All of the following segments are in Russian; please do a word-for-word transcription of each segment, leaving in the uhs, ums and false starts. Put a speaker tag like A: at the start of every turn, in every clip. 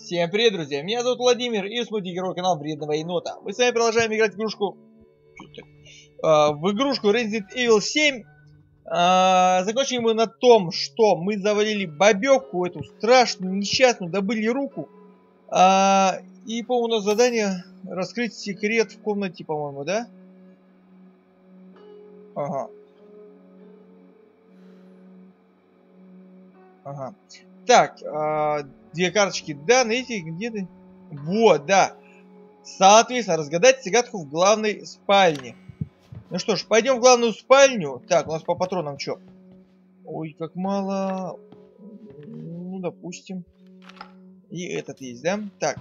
A: Всем привет, друзья! Меня зовут Владимир, и смотрите герой канала Вредного Енота. Мы с вами продолжаем играть в игрушку... в игрушку Resident Evil семь. Закончили мы на том, что мы завалили бабёку, эту страшную, несчастную, добыли руку. И, по-моему, у нас задание раскрыть секрет в комнате, по-моему, да? Ага. Ага. Так, две карточки, да, найдите, где ты? Вот, да. Соответственно, разгадать загадку в главной спальне. Ну что ж, пойдем в главную спальню. Так, у нас по патронам что? Ой, как мало. Ну, допустим. И этот есть, да? Так.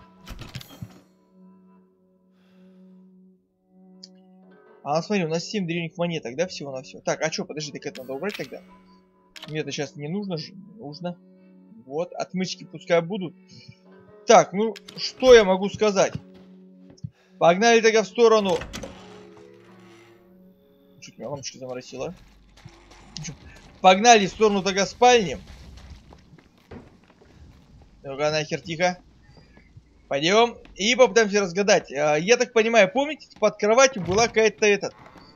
A: А, смотри, у нас семь древних монеток, да, всего-навсего. Так, а что, подожди, так это надо убрать тогда? Мне это сейчас не нужно же. Нужно. Вот, отмычки пускай будут. Так, ну, что я могу сказать? Погнали тогда в сторону... Чуть меня лампочка заморосила. Погнали в сторону тогда спальни. Ну-ка, нахер, тихо. Пойдем и попытаемся разгадать. Я так понимаю, помните, под кроватью была какая-то этот...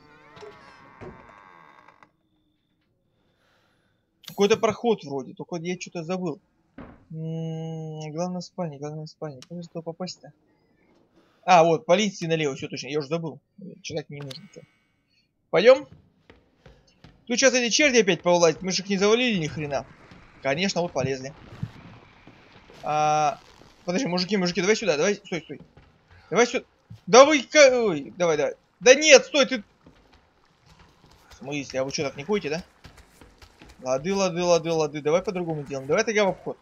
A: Какой-то проход вроде, только я что-то забыл. М-м, главная спальня, главная спальня. Куда же туда попасть-то? А, вот, по линии налево, все точно, я уже забыл. Читать не нужно. Пойдем. Тут сейчас эти черти опять повылазят. Мы же их не завалили ни хрена. Конечно, вот полезли. А... Подожди, мужики, мужики, давай сюда, давай, стой, стой. Давай сюда. Да вы... Ой, давай, давай. Да нет, стой, ты... В смысле, а вы что, так не ходите, да? Лады, лады, лады, лады. Давай по-другому делаем. Давай тогда в обход.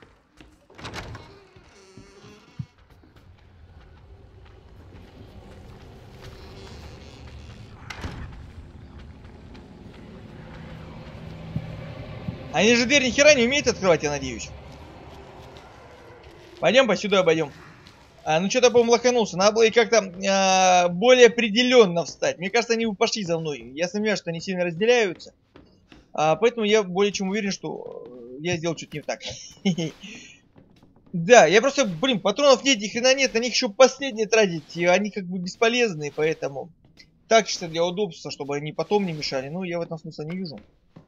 A: Они же дверь ни хера не умеют открывать, я надеюсь. Пойдем по сюда обойдем. А, ну что-то, по-моему, лоханулся. Надо было и как-то а, более определенно встать. Мне кажется, они бы пошли за мной. Я сомневаюсь, что они сильно разделяются. А, поэтому я более чем уверен, что я сделал что-то не так. Да, я просто, блин, патронов нет, ни хрена нет. На них еще последние тратить. И они как бы бесполезные, поэтому... Так, чисто для удобства, чтобы они потом не мешали. Ну, я в этом смысла не вижу.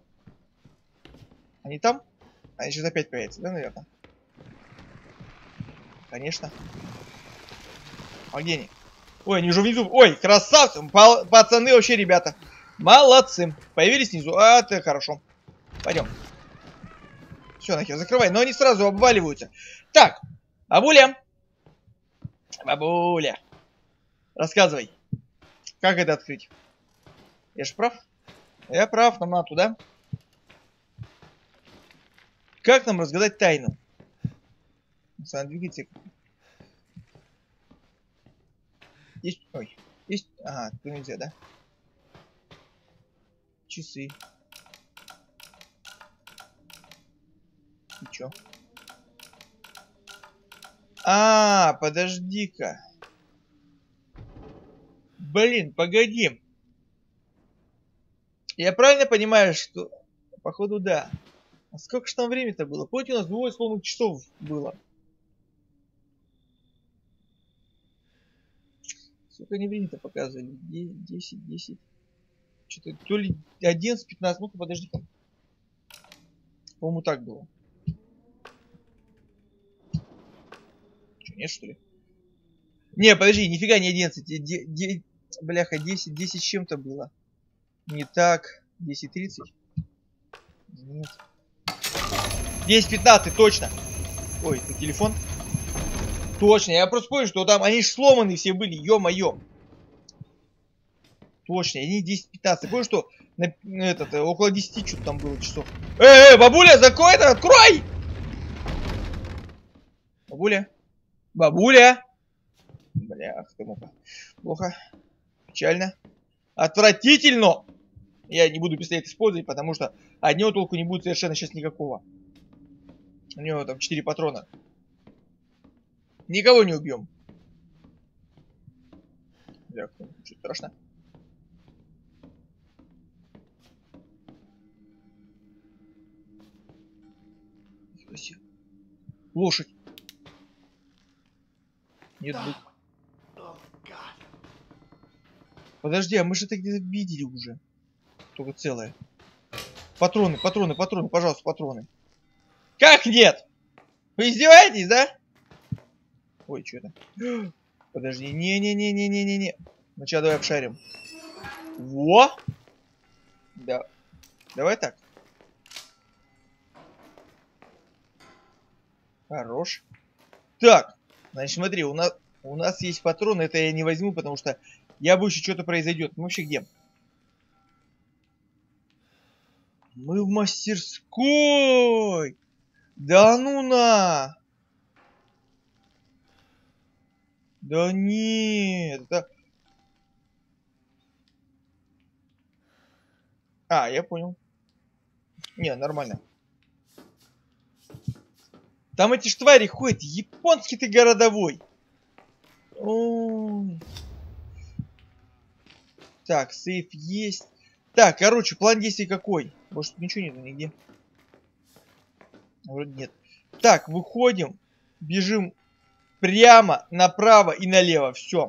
A: Они там? Они сейчас опять появятся, да, наверное? Конечно. А где они? Ой, они уже внизу. Ой, красавцы. Пацаны вообще, ребята. Молодцы. Появились внизу. А, это хорошо. Пойдем. Все, нахер, закрывай. Но они сразу обваливаются. Так, бабуля. Бабуля. Рассказывай. Как это открыть? Я же прав? Я прав, нам надо туда. Как нам разгадать тайну? Надо двигаться. Есть... Ой. Есть... Ага, тут нельзя, да? Часы. И чё? А, подожди-ка. Блин, погоди. Я правильно понимаю, что... Походу, да. А сколько же там времени-то было? Помните, у нас двое сломанных часов было. Сколько они времени-то показывали? десять, десять. Что-то то ли одиннадцать, пятнадцать. Ну-ка, подожди-ка. По-моему, так было. Что, нет, что ли? Не, подожди, нифига не одиннадцать. Де, де, бляха, десять, десять с чем-то было. Не так. десять тридцать. Нет. десять пятнадцать, точно. Ой, это телефон. Точно, я просто помню, что там они же сломанные все были, ё-моё. Точно, они десять пятнадцать. Помню, что на, на этот, около десяти что-то там было часов. Эй, эй, бабуля, закрой это, открой! Бабуля. Бабуля. Блях, ты мука. Плохо. Печально. Отвратительно. Я не буду пистолет использовать, потому что от него толку не будет совершенно сейчас никакого. У него там четыре патрона. Никого не убьем. Бля, что страшно. Лошадь. Нет, быть. Подожди, а мы же это где-то видели уже. Только целое. Патроны, патроны, патроны, пожалуйста, патроны. Как нет? Вы издеваетесь, да? Ой, что это? Подожди, не-не-не-не-не-не-не. Сначала давай обшарим. Во! Да. Давай так. Хорош. Так, значит, смотри, у нас у нас есть патроны, это я не возьму, потому что я боюсь, что-то произойдет. Мы вообще где? Мы в мастерской! Да ну на! Да нет, это... А, я понял. Не, нормально. Там эти ж твари ходят, японский ты городовой. Ой. Так, сейф есть. Так, короче, план действий какой? Может, ничего нету нигде? Вроде нет. Так, выходим, бежим прямо направо и налево. Все.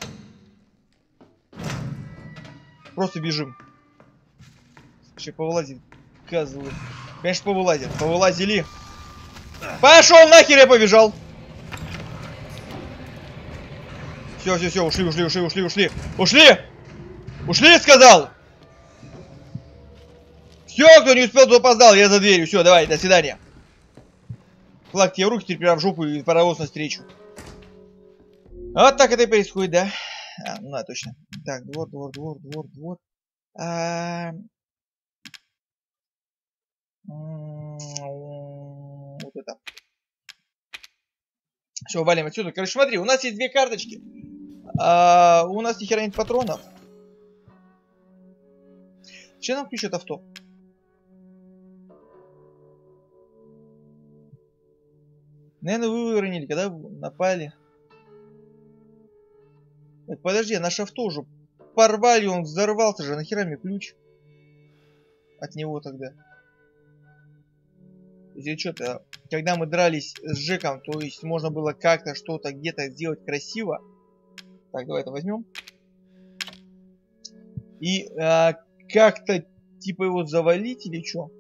A: Просто бежим. Еще повылазит, козлы. Конечно, повылазят. Повылазили. Пошел нахер, я побежал. Все, все, все, ушли, ушли, ушли, ушли, ушли. Ушли! Ушли, сказал! Все, кто не успел, то опоздал, я за дверью. Все, давай, до свидания. Флаг тебе в руки, теперь в жопу и паровоз навстречу. Вот так это и происходит, да? А, ну да, точно. Так, двор, двор, двор, двор, двор. А... Вот это. Все, валим отсюда. Короче, смотри, у нас есть две карточки. А, у нас ни хера нет патронов. Че нам включат авто? Наверное, вы выронили, когда напали. Так, подожди, наш авто уже порвали, он взорвался же. Нахера мне ключ? От него тогда. Если что-то, когда мы дрались с Джеком, то есть можно было как-то что-то где-то сделать красиво. Так, давай это возьмем. И а, как-то типа его завалить или что?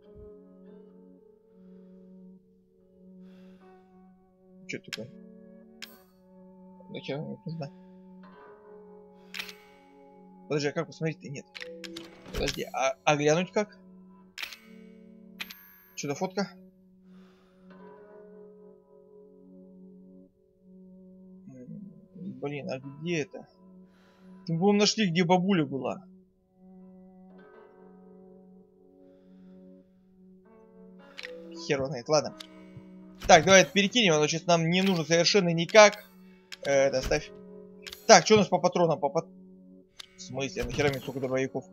A: Что такое? Да я не знаю. Подожди, а как посмотреть-то? Нет. Подожди, а, а глянуть как? Что-то фотка? Блин, а где это? Мы бы нашли, где бабуля была. Хер его знает, ладно. Так, давай это перекинем, оно сейчас нам не нужно совершенно никак. Э, это оставь. Так, что у нас по патронам? По пат... В смысле? А нахера мне столько дробовиков?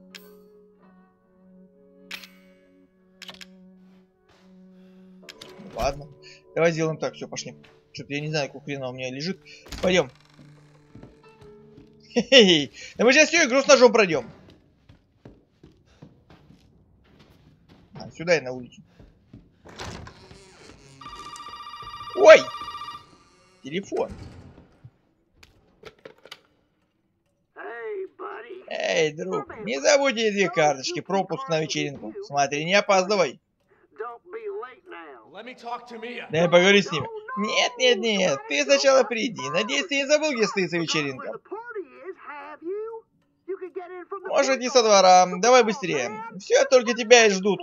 A: Ладно. Давай сделаем так, все, пошли. Что-то я не знаю, какого хрена у меня лежит. Пойдем. Хе-хе. Да мы сейчас всю игру с ножом пройдем. А, сюда и на улицу. Ой! Телефон. Эй, друг, не забудьте две карточки, пропуск на вечеринку. Смотри, не опаздывай. Дай поговори с ними. Нет, нет, нет, ты сначала приди. Надеюсь, ты не забыл, где стоит вечеринка. Может, не со двора. Давай быстрее. Все, только тебя и ждут.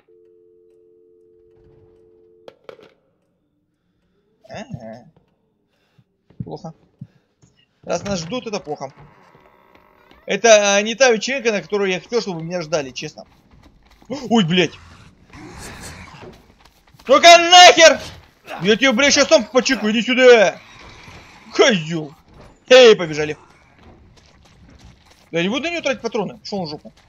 A: Ага. Плохо. Раз нас ждут, это плохо. Это а, не та вечеринка, на которую я хотел, чтобы меня ждали, честно. Ой, блядь. Ну-ка нахер! Я тебе, блядь, сейчас сам почекаю, иди сюда. Козел. Эй, побежали. Я не буду на нее тратить патроны. Шел в жопу.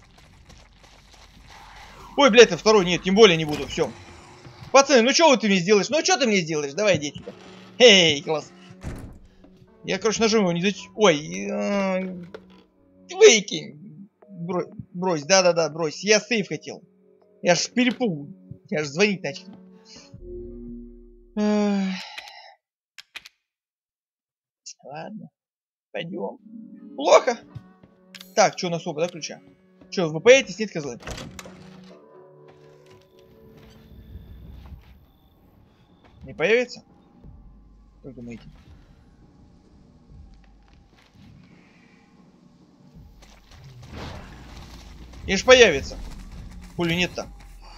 A: Ой, блядь, это второй. Нет, тем более не буду. Все. Пацаны, ну что ты мне сделаешь? Ну что ты мне сделаешь? Давай, иди сюда. Эй, класс. Я, короче, нажму его не зач... Ой. Э Выкинь. Бро... Брось, да-да-да, брось. Я сейф хотел. Я ж перепугал. Я ж звонить начал. Ладно. Пойдем. Плохо. Так, что у нас оба, да, ключа? Че, вы поедете снять козлы? Не появится? Как думаете? И ж появится. Хули нет там.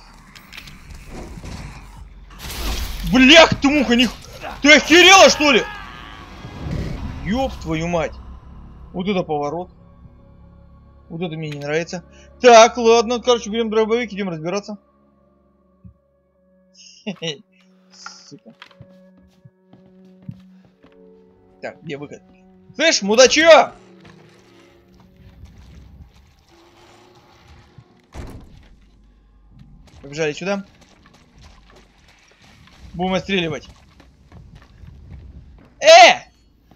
A: Блях ты, муха, них... Ты охерела, что ли? Ёб твою мать. Вот это поворот. Вот это мне не нравится. Так, ладно, короче, берем дробовик, идем разбираться. Сука. Так, где выход? Слышь, мудачье! Побежали сюда. Будем отстреливать. Э!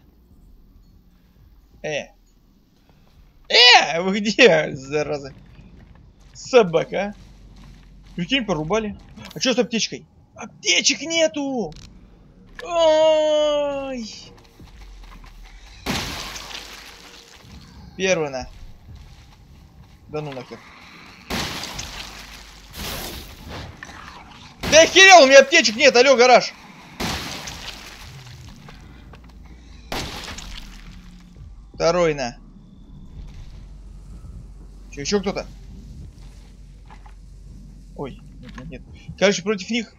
A: Э! Э! Вы где, зараза? Собака. Прикинь, порубали. А что с аптечкой? Аптечек нету! Ой! Первый на. Да ну нахер. Да охерел, у меня аптечек нет, алло, гараж. Второй на. Че, еще кто-то? Ой, нет, нет, нет. Короче, против них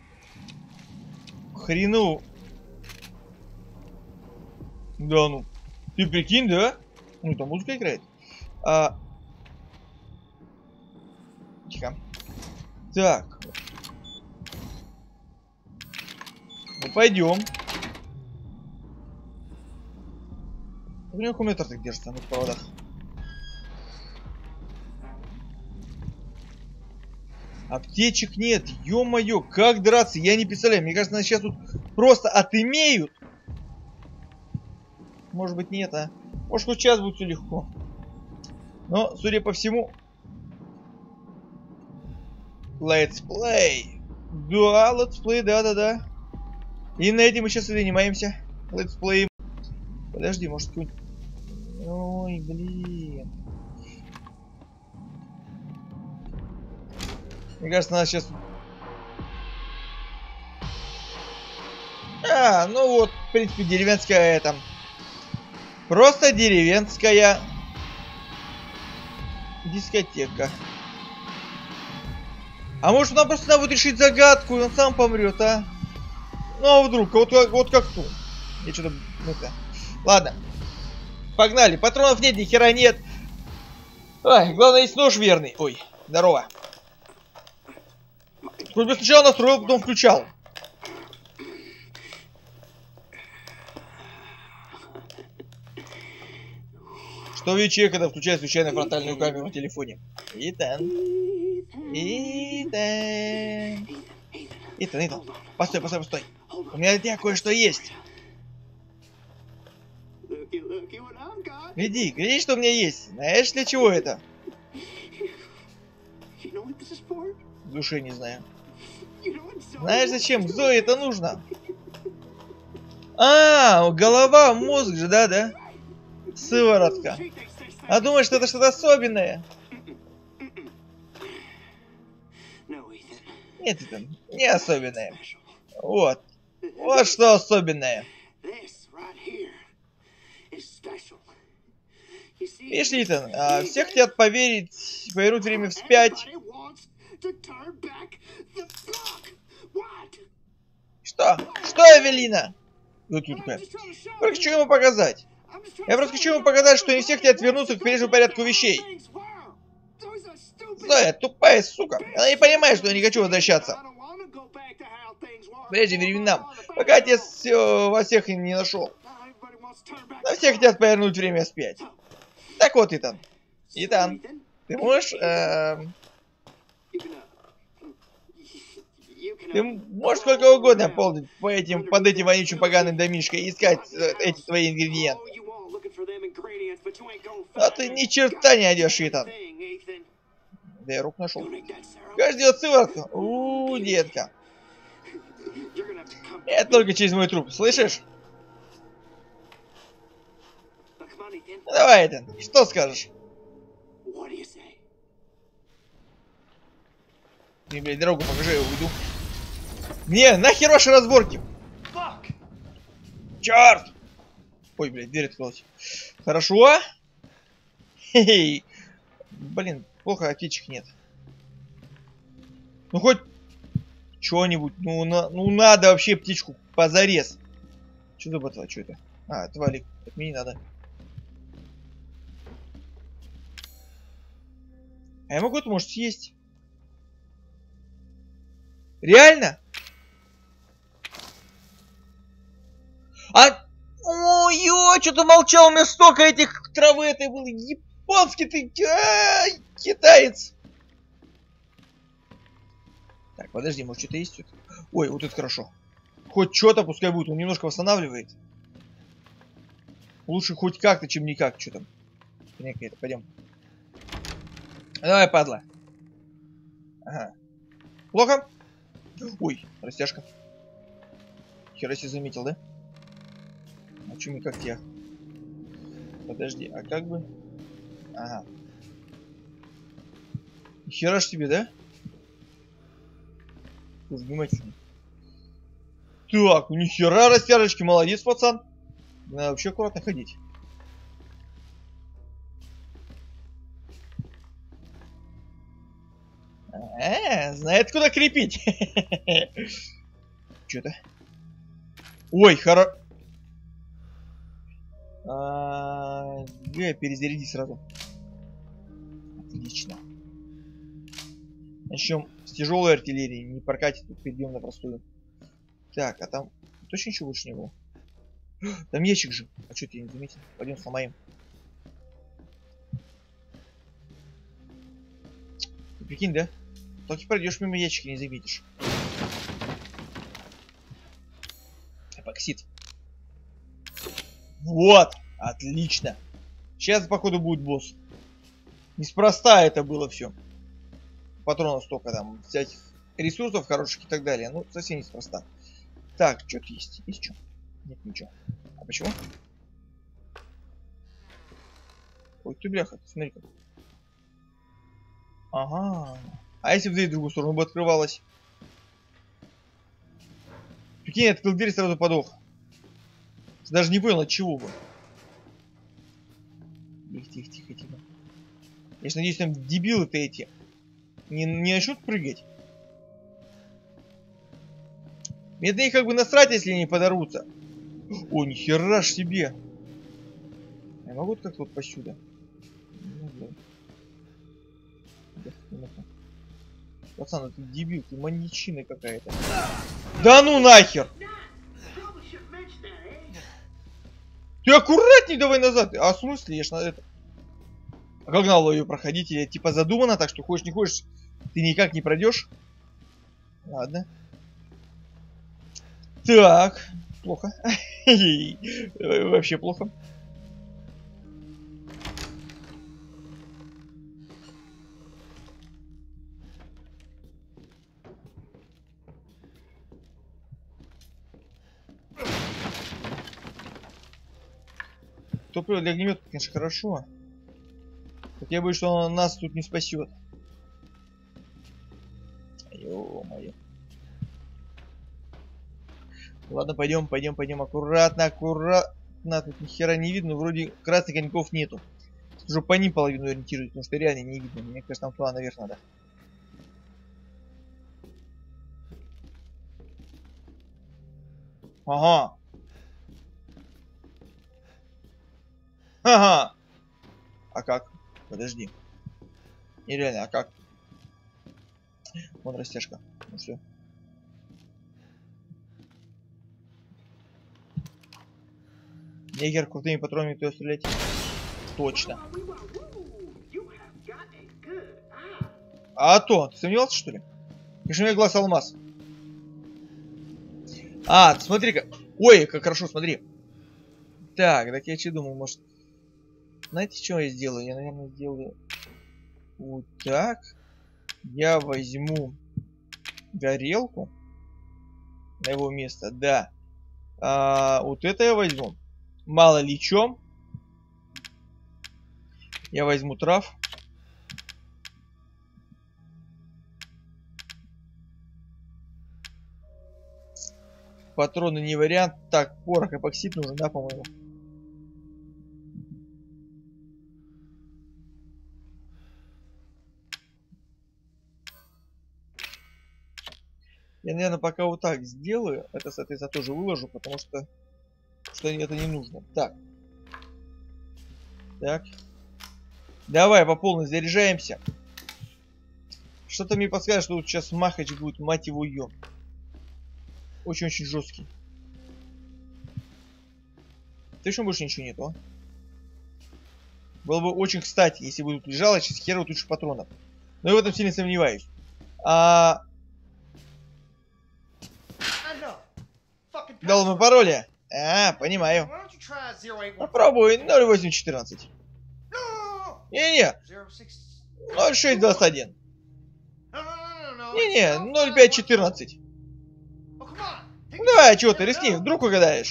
A: хрену. Да ну. Ты прикинь, да? Ну, там музыка играет. А... Тихо. Так. Ну, пойдем. У меня аккумулятор так держится на проводах. Аптечек нет, ё-моё, как драться, я не представляю. Мне кажется, нас сейчас тут просто отымеют. Может быть, нет, а? Может, хоть сейчас будет все легко. Но, судя по всему... Let's play. Да, let's play, да-да-да. И на этом мы сейчас и занимаемся. Let's play. Подожди, может, какой-нибудь... Ой, блин. Мне кажется, надо сейчас... А, ну вот, в принципе, деревенская там. Просто деревенская дискотека. А может, нам просто надо будет решить загадку, и он сам помрет, а? Ну, а вдруг, вот, вот как тут. Я что-то... Это... Ладно. Погнали. Патронов нет, ни хера нет. Ой, главное, есть нож верный. Ой, здорово. Хоть бы сначала настроил, потом включал. Что видит человек, когда включает случайно фронтальную камеру на телефоне? Итан. Итан. Итан, Итан. Постой, постой, постой. У меня для тебя кое-что есть. Гляди, гляди, что у меня есть. Знаешь, для чего это? В душе не знаю. Знаешь, зачем Зое это нужно? А, голова, мозг же, да, да? Сыворотка. А думаешь, что это что-то особенное? Нет, это не особенное. Вот. Вот что особенное. Видишь, Итан, а, все хотят поверить, повернуть время вспять. Что? Что, Эвелина? Вот тут такая. Только хочу ему показать. Я просто хочу ему показать, что не все хотят вернуться к прежнему порядку вещей. Зоя, тупая сука. Она не понимает, что я не хочу возвращаться. Прежним временам, пока отец все во всех не нашел. Но все хотят повернуть время вспять. Так вот, Итан. Итан, ты можешь... Э... Ты можешь сколько угодно ползать по этим, под этим вонючим поганым домишкой и искать э, эти твои ингредиенты. А ты ни черта не найдешь, Итан. Да я рук нашел. Каждый делает сыворотку. У, детка. Это только через мой труп, слышишь? Давай, Этан, что скажешь? Мне, блядь, дорогу покажи, я уйду. Не, нахер ваши разборки? Черт! Ой, блядь, дверь открылась. Хорошо. Хе-хей. Блин, плохо, аптечек нет. Ну хоть что-нибудь. Ну, на, ну надо вообще птичку позарез. Что за ботва? Что это? А, это валик. Это мне не надо. А я могу это, может, съесть? Реально? А... Ой-ой, что-то молчал, у меня столько этих травы этой было. Японский ты... А, китаец. Так, подожди, может что-то есть тут? Ой, вот это хорошо. Хоть что-то, пускай будет, он немножко восстанавливает. Лучше хоть как-то, чем никак. Что там? Некое-то, пойдем. Давай, падла. Ага. Плохо? Ой, растяжка. Хера себе заметил, да? А чё мне как тебя? Подожди, а как бы? Ага. Хера ж тебе, да? Слушай, внимательно. Так, ну нихера растяжечки, молодец, пацан. Надо вообще аккуратно ходить. А, знает, куда крепить. Что-то. Ой, хоро... А, Г, перезаряди сразу. Отлично. Начнем с тяжелой артиллерии. Не прокатит, тут перейдем на простую. Так, а там точно ничего больше не было? Там ящик же. А что ты не заметил? Пойдем сломаем. Ты прикинь, да? Только пройдешь мимо ящика, не заметишь. Эпоксид. Вот! Отлично! Сейчас, походу, будет босс. Неспроста это было все. Патронов столько там, всяких ресурсов хороших и так далее. Ну, совсем неспроста. Так, что-то есть. Есть что? Нет, ничего. А почему? Ой, ты бляха, смотри-ка. Ага. А если бы дверь в другую сторону бы открывалась? Прикинь, я открыл дверь и сразу подох. Даже не понял, от чего бы. Тихо, тихо, тихо, тихо. Я ж надеюсь, там дебилы-то эти не, не начнут прыгать. Мне на них как бы насрать, если они подорвутся. О, нихера ж себе. Я могу как-то вот посюда? Пацан, ты дебил, ты маньячина какая-то. Да ну нахер! Ты аккуратней давай назад. А в смысле? Я ж на это... А как надо ее проходить? Я типа задумано так, что хочешь не хочешь, ты никак не пройдешь. Ладно. Так. Плохо. Вообще плохо. Топливо для огнемета, конечно, хорошо. Так я боюсь, что он нас тут не спасет. Ё-моё. Ладно, пойдем, пойдем, пойдем. Аккуратно, аккуратно. Тут ни хера не видно. Вроде красных коньков нету. Уже по ним половину ориентируют, потому что реально не видно. Мне кажется, там туда наверх надо. Ага. Ага. А как? Подожди. Нереально, а как? Вон растяжка. Ну все. Негер крутыми патронами кто стрелять? Точно. А то, ты сомневался, что ли? Конечно, у меня глаз алмаз. А, смотри-ка. Ой, как хорошо, смотри. Так, так я что думал, может... Знаете, что я сделаю? Я, наверное, сделаю вот так. Я возьму горелку на его место, да. А, вот это я возьму. Мало ли чем. Я возьму трав. Патроны не вариант. Так, порох, эпоксид нужен, да, по-моему? Я, наверное, пока вот так сделаю. Это, соответственно, тоже выложу, потому что, что это не нужно. Так. Так. Давай по полной заряжаемся. Что-то мне подскажет, что тут сейчас махач будет, мать его, ё. Очень-очень жесткий. Точно больше ничего нету, а? Было бы очень кстати, если бы тут лежало сейчас херово туча патронов. Но я в этом сильно сомневаюсь. А... Дал ему пароли? А, понимаю. Попробуй ноль восемь четырнадцать. Не-не. ноль шесть двадцать один. Не-не, ноль пять четырнадцать. Ну давай, чего ты, рискни, вдруг угадаешь.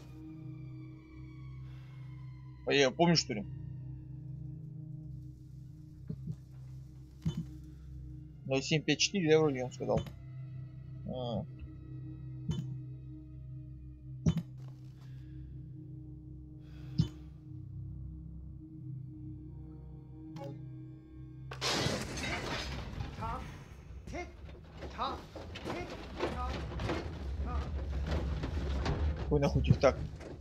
A: А я помню, что ли? ноль семь пять четыре, я вроде вам сказал. А. Какой нахуй тик-так?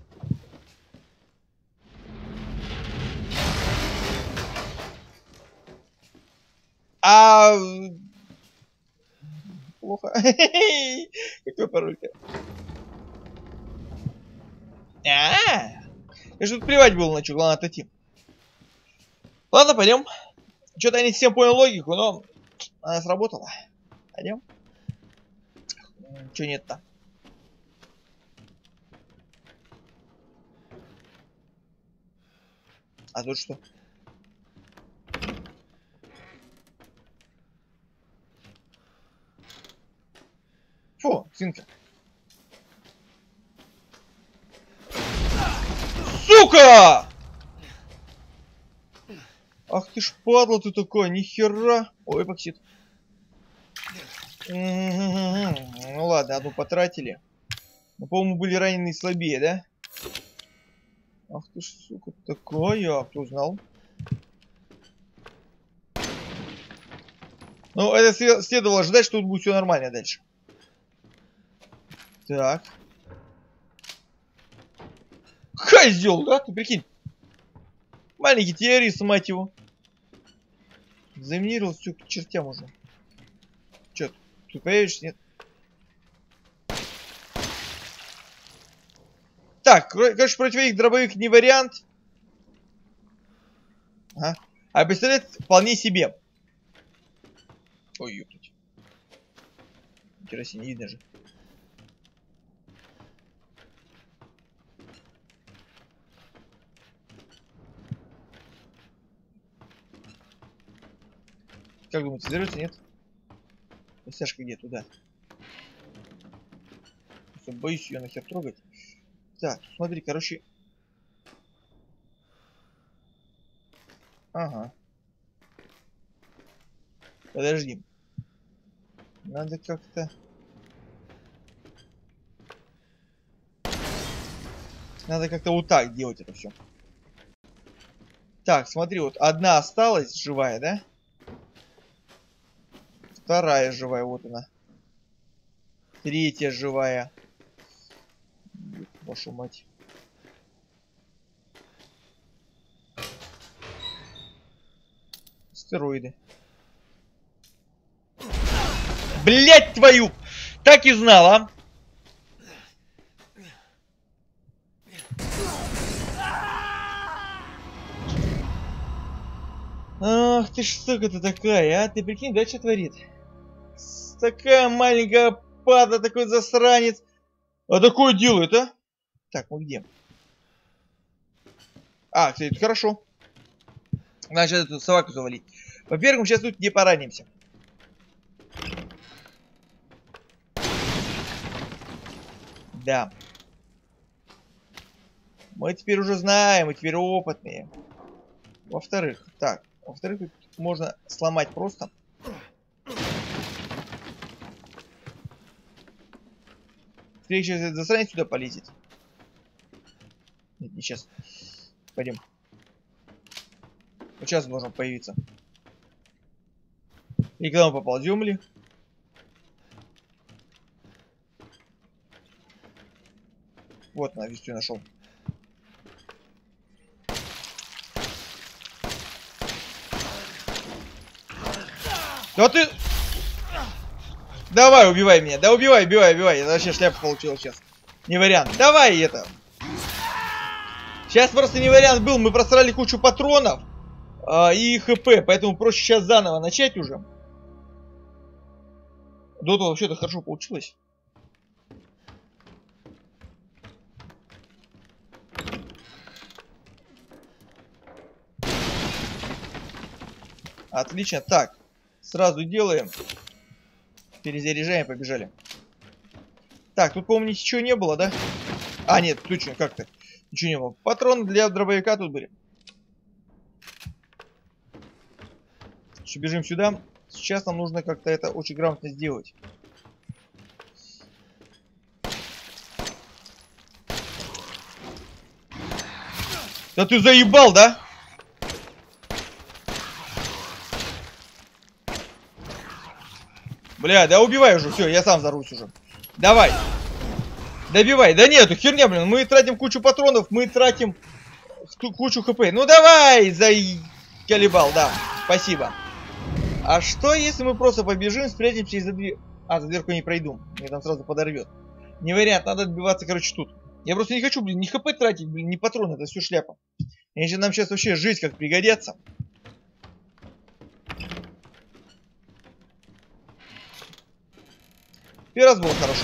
A: А... Плохо. Какой пароль-то? А-а-а! Я же тут плевать было на что, главное отойти. Ладно, пойдем. Что-то я не совсем понял логику, но она сработала. Пойдем. Чего нет-то? А тут что? Фу, свинка. Сука! Ах ты ж падла ты такой, нихера. Ой, эпоксид. Ну ладно, одну потратили. Но, по-моему, были раненые слабее, да? Ах ты ж, сука, такая, кто знал? Ну, это следовало ожидать, что тут будет все нормально дальше. Так. Козел, да? Ты прикинь. Маленький террорист, мать его. Заминировал все к чертям уже. Че, тут появишься? Нет. Так, короче, против их дробовик не вариант. Ага. А пистолет вполне себе. Ой, ёптать. Интересно, не видно же. Как думаете, взорвется, нет? Стяжка где? Туда. Просто боюсь ее нахер трогать. Так, смотри, короче. Ага. Подожди. Надо как-то... Надо как-то вот так делать это все. Так, смотри, вот одна осталась живая, да? Вторая живая, вот она. Третья живая. Вашу мать. Стероиды. Блять твою! Так и знала. Ах ты ж, сука ты такая, а? Ты прикинь, да, что творит? Такая маленькая пада, такой засранец. А такое делает, а? Так, мы где? А, кстати, это хорошо. Надо сейчас эту собаку завалить. Во-первых, мы сейчас тут не поранимся. Да. Мы теперь уже знаем, мы теперь опытные. Во-вторых, так, во-вторых, можно сломать просто. Скорее сейчас этот засранец сюда полезет. Нет, не сейчас. Пойдем. Вот сейчас должен появиться. И когда мы поползем ли? Вот, на весу нашел. Да ты... Давай, убивай меня. Да убивай, убивай, убивай. Это вообще шляпа получилась сейчас. Не вариант. Давай это. Сейчас просто не вариант был. Мы просрали кучу патронов э, и хп. Поэтому проще сейчас заново начать уже. До того вообще-то хорошо получилось. Отлично. Так. Сразу делаем. Перезаряжаем, побежали. Так, тут, по-моему, ничего не было, да? А, нет, точно, как-то. Ничего не было. Патроны для дробовика тут были. Еще бежим сюда. Сейчас нам нужно как-то это очень грамотно сделать. Да ты заебал, да? Бля, да убивай уже, все, я сам взорвусь уже. Давай. Добивай. Да нет, херня, блин, мы тратим кучу патронов, мы тратим кучу хп. Ну давай, заколебал, да, спасибо. А что, если мы просто побежим, спрячемся и за дверь... А, за дверку не пройду, мне там сразу подорвет. Не вариант, надо отбиваться, короче, тут. Я просто не хочу, блин, ни хп тратить, блин, ни патроны, это все шляпа. Иначе нам сейчас вообще жизнь как пригодится. Первый раз было хорошо.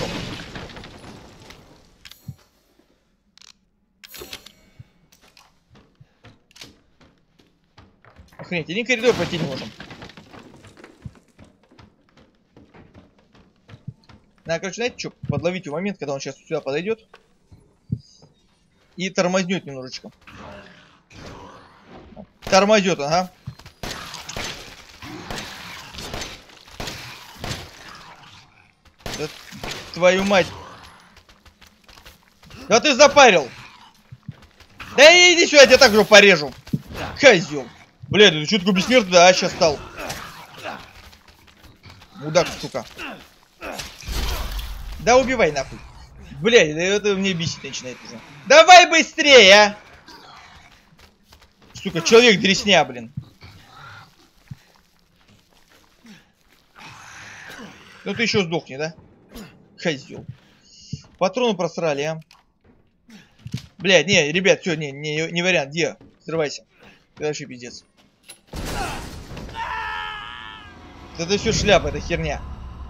A: Охренеть, один коридор пройти не можем. Надо, короче, знаете что, подловить в момент, когда он сейчас сюда подойдет. И тормознет немножечко. Тормозет, ага. Да, твою мать. Да ты запарил. Да иди сюда, я тебя так же порежу. Козел. Блядь, ты что такой бессмертный, да, а сейчас стал. Мудак, сука. Да убивай нахуй. Блядь, да это мне бесит начинает уже. Давай быстрее, а! Сука, человек дресня, блин. Ну ты еще сдохни, да? Козел. Патроны просрали, а? Блядь, не, ребят, все, не, не, не вариант, где? Взрывайся. Это вообще пиздец. Это все шляпа, это херня.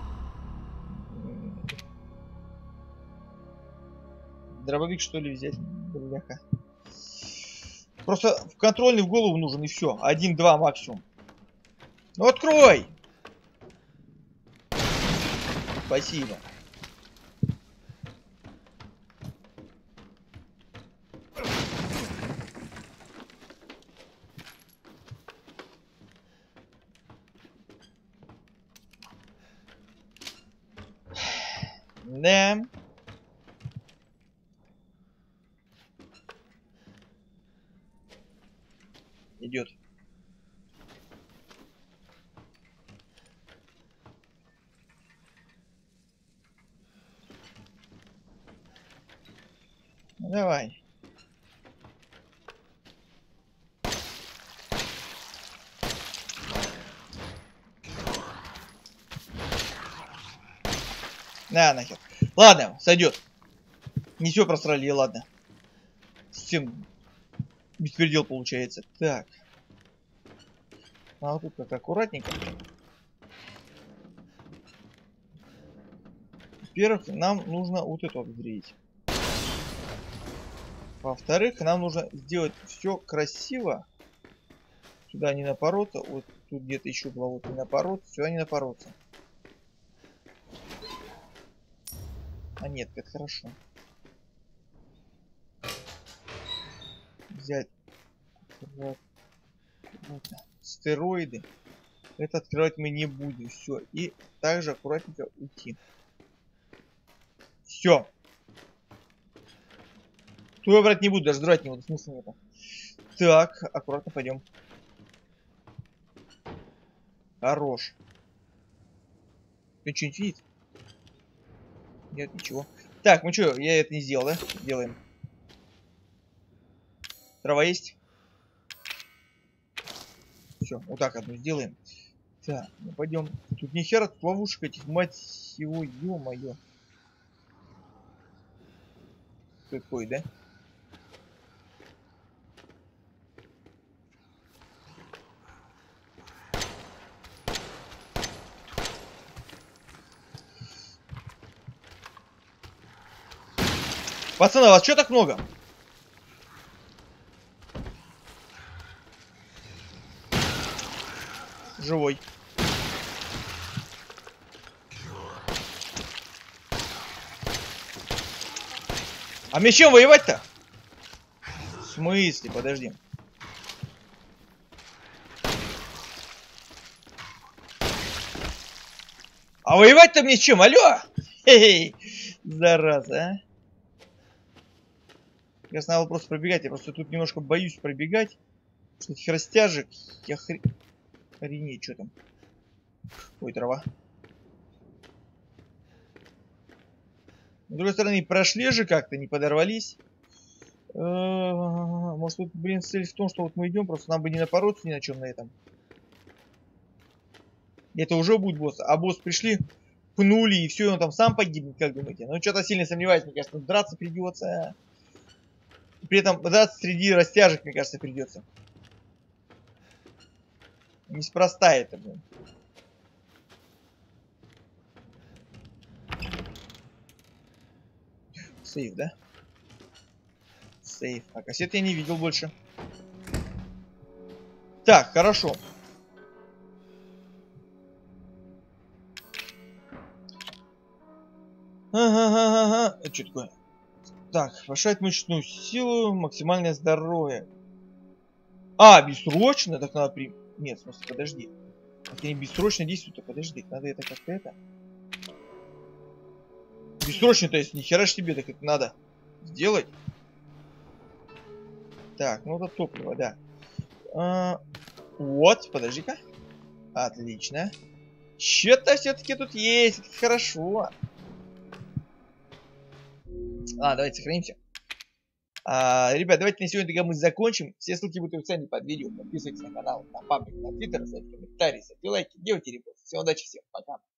A: Дробовик, что ли, взять? Бляха. Просто в контрольный в голову нужен, и все. Один-два максимум. Ну открой! Спасибо. Да. Идет. Давай. На, нахер. Ладно, сойдет. Не все просрали, ладно. Совсем беспредел получается. Так. А вот тут как аккуратненько. Во-первых, нам нужно вот это обезвредить. Во-вторых, нам нужно сделать все красиво. Сюда не напороться. Вот тут где-то еще было вот не напороться. Сюда не напороться. А нет, это хорошо. Взять. аккуратно. Стероиды. Это открывать мы не будем. Все. И также аккуратненько уйти. Все. Ту я брать не буду, даже драть не буду, смысла нет. Так, аккуратно пойдем. Хорош. Ты что-нибудь видит? Нет, ничего. Так, ну что, я это не сделал, да? Делаем. Трава есть? Все, вот так одну сделаем. Так, ну пойдем. Тут ни хера, тут ловушка этих, мать его, ё-моё. Какой, да? Пацаны, а вас что так много? Живой. А мне чем воевать-то? В смысле? Подожди. А воевать-то мне чем? Алло! Хе-хей! Зараза, а? Я надо просто пробегать. Я просто тут немножко боюсь пробегать. Что этих растяжек. Я хрен... Охренеть, что там? Ой, трава. С другой стороны, прошли же как-то, не подорвались. Может, тут, блин, цель в том, что вот мы идем, просто нам бы не напороться ни на чем на этом. Это уже будет босс. А босс пришли, пнули, и все, он там сам погибнет, как думаете? Ну, что-то сильно сомневаюсь, мне кажется, драться придется. При этом драться среди растяжек, мне кажется, придется. Неспроста это, блин. Сейф, да? Сейф. А кассет я не видел больше. Так, хорошо. Ага-га-га-га. Это что такое? Так, повышает мышечную силу, максимальное здоровье. А, бессрочно? Так надо при... Нет, в смысле, подожди. Так они бессрочно действуют, то подожди. Надо это как-то это... Бессрочно, то есть ни хера ж тебе, так это надо сделать. Так, ну это топливо, да. А, вот, подожди-ка. Отлично. Что-то все-таки тут есть, это хорошо. А, давайте сохранимся. А, ребят, давайте на сегодня мы закончим. Все ссылки будут в описании под видео. Подписывайтесь на канал, на паблик, на твиттер, ставьте комментарии, ставьте лайки, делайте репосты. Всем удачи, всем пока.